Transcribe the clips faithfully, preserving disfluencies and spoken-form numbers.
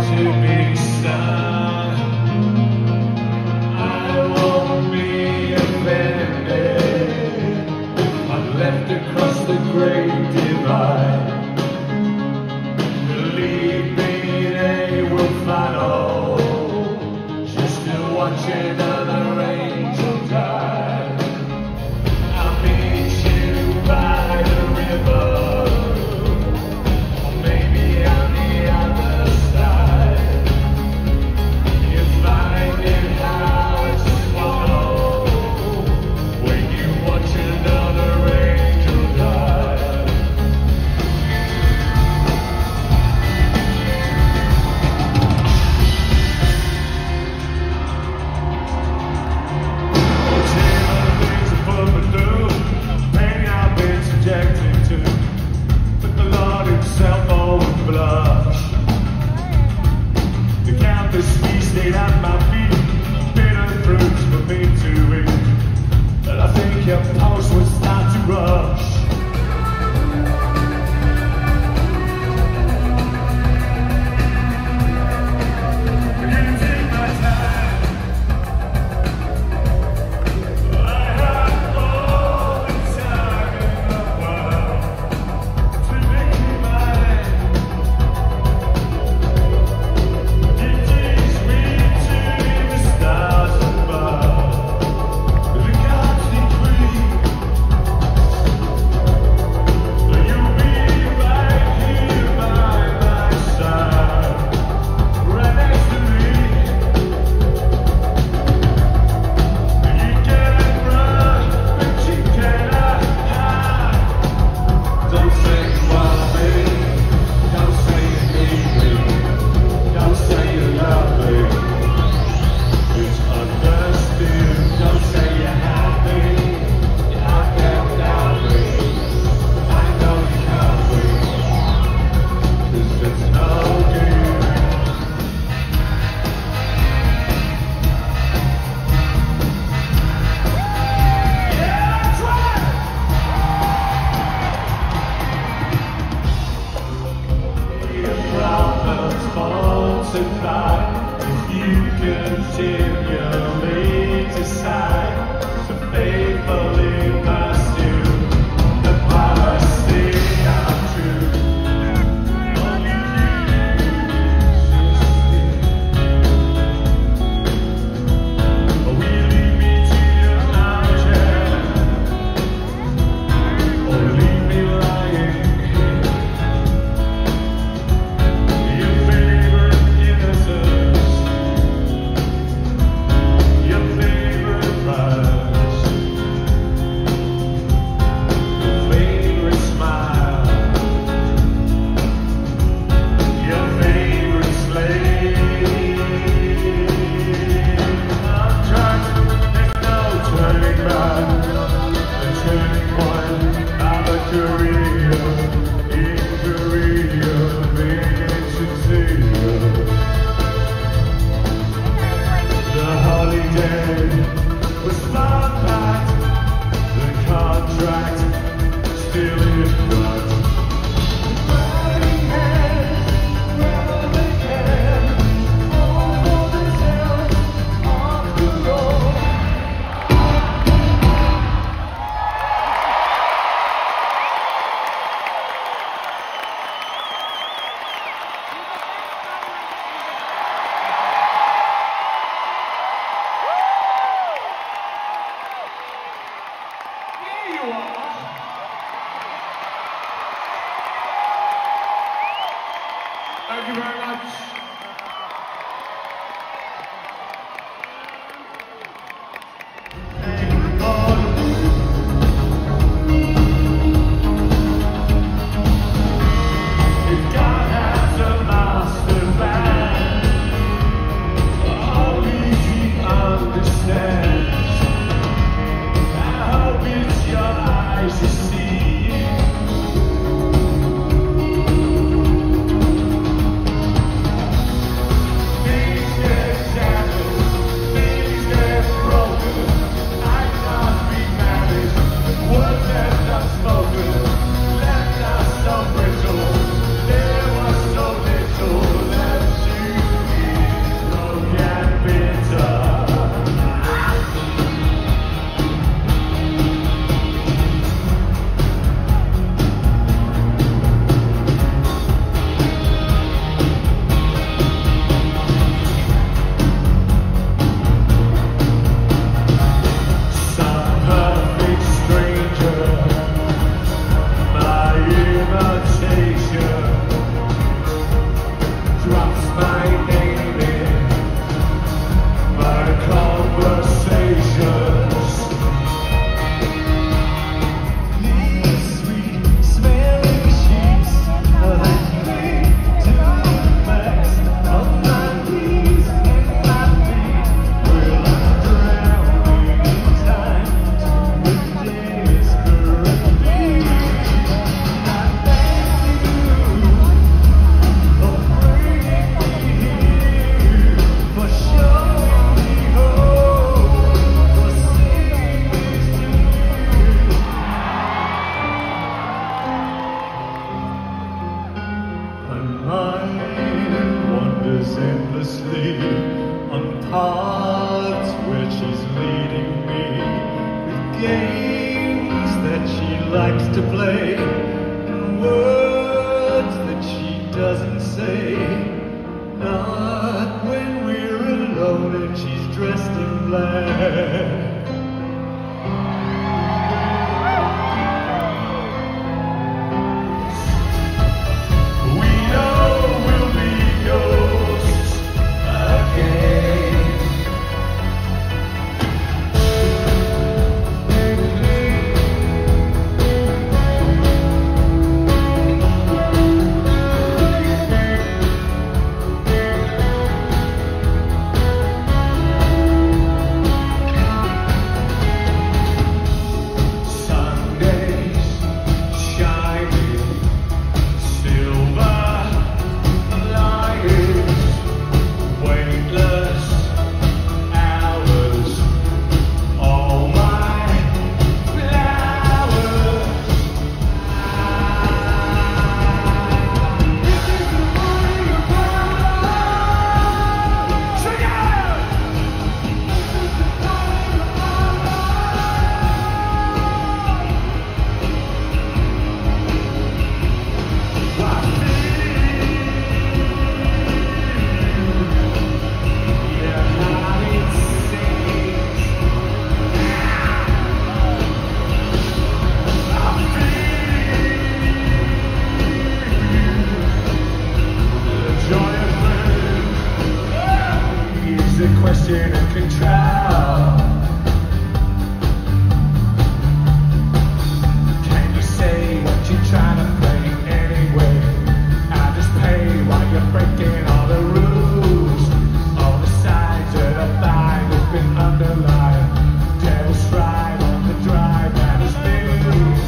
to be sung. I won't be offended if I'm left across the great divide. Believe me, they will follow, just to watch another angel die. I'll meet you by the river, or maybe on the other side. You find it hard to swallow when you watch another angel die. At my feet, bitter fruits for me to eat, but I think your pulse would start to rush. You take my time, I have all the time in the world to make you mine. If you continually decide to faithfully pursue the policy of truth, all you or we lead me to your armchair, or leave me lying. Thank you very much. If God has a master plan, only He understands. I hope it's your eyes to see. goes endlessly on paths where she's leading me, with games that she likes to play, and words that she doesn't say. Not when we're alone and she's dressed in black. Question and control. Can you say what you're trying to play anyway? I just pay while you're breaking all the rules. All the signs that are fine have been underlined. Devil's ride on the drive that is new.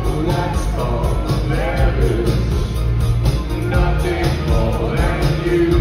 You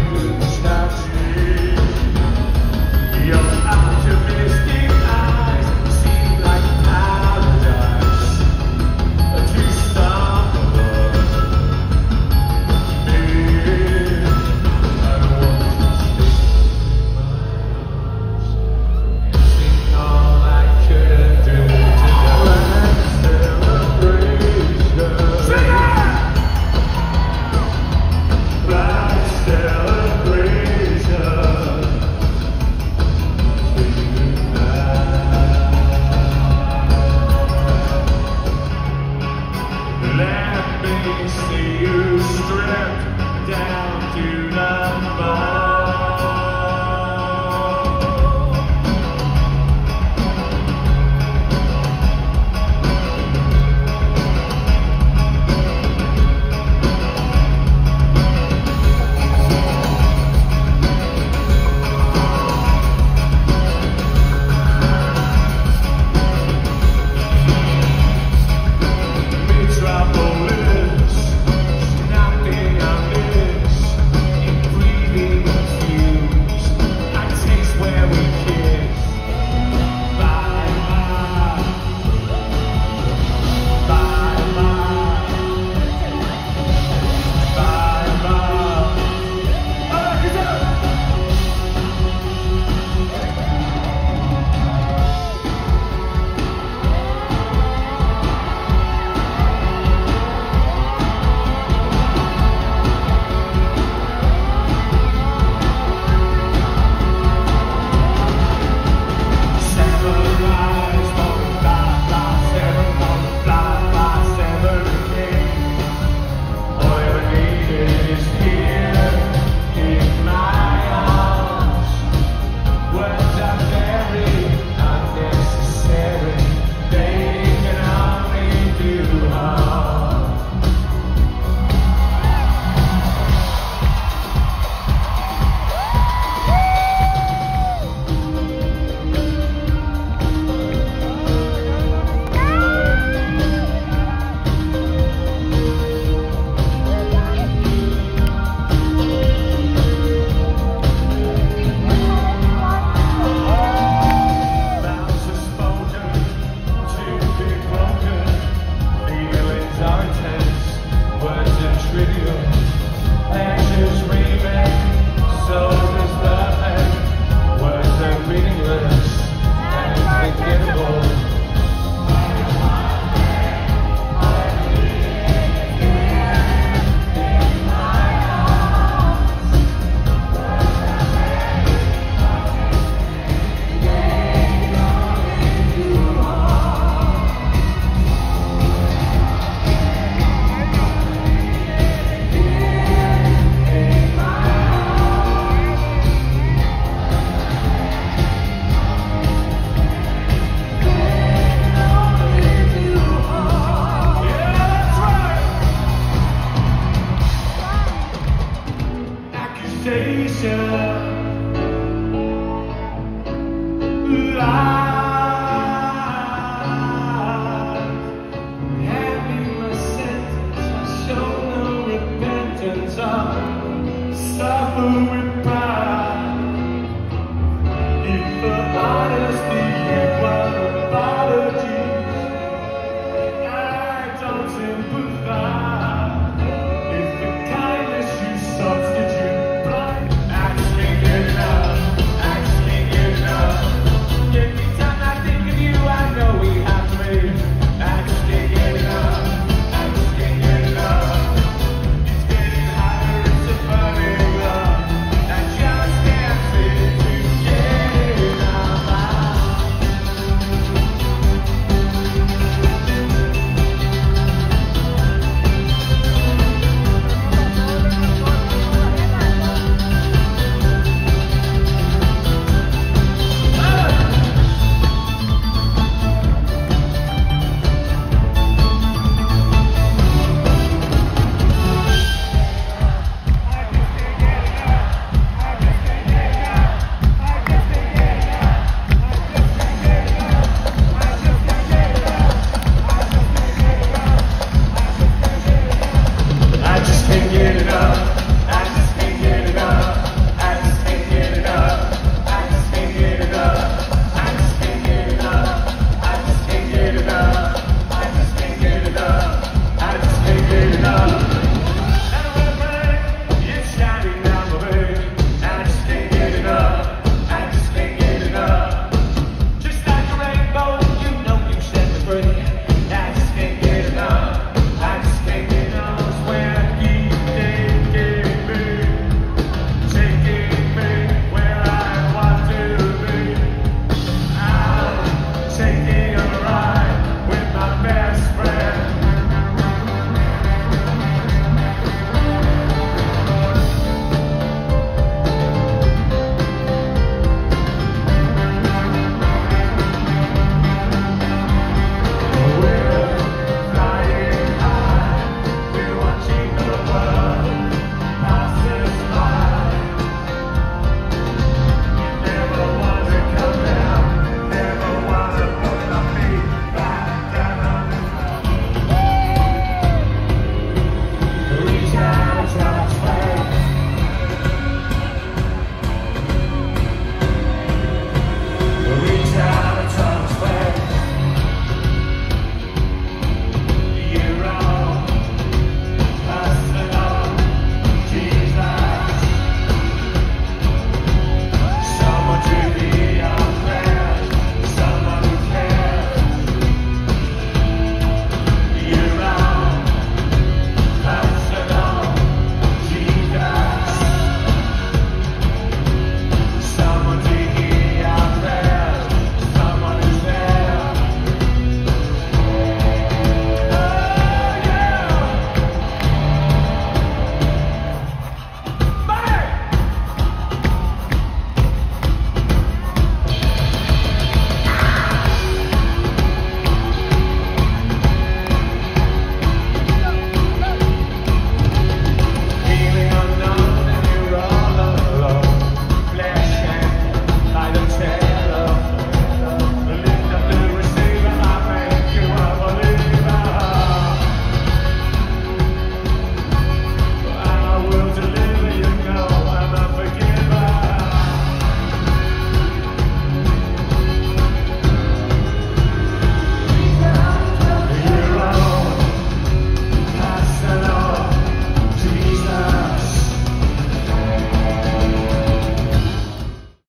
trivial. Pleasures remain, so does the pain. Words are meaningless and unforgettable. Suffer